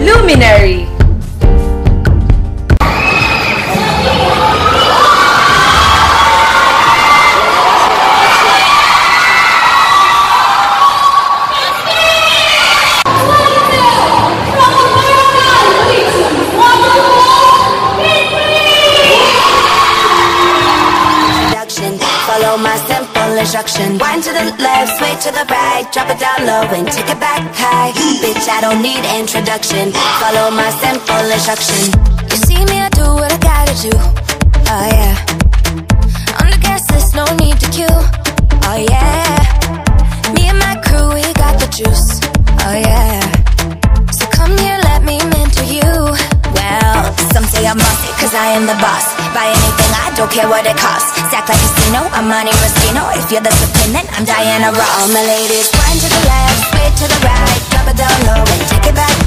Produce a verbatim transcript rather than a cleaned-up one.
Luminary. Follow my simple instruction. Wind to the left, sway to the right, drop it down low and take it back high. Bitch, I don't need introduction. Follow my simple instruction. You see me, I do what I gotta do. Oh yeah. On the gas list, no need to queue. Oh yeah. Me and my crew, we got the juice. Oh yeah. So come here, let me mentor you. Well, some say I'm bossy, cause I am the boss. Buy anything, I don't care what it costs. Stack like a casino, I'm Monte Rustino. If you're the supreme, then I'm Diana Ross. All my ladies, wind to the left, sway to the right, drop it down low and take it back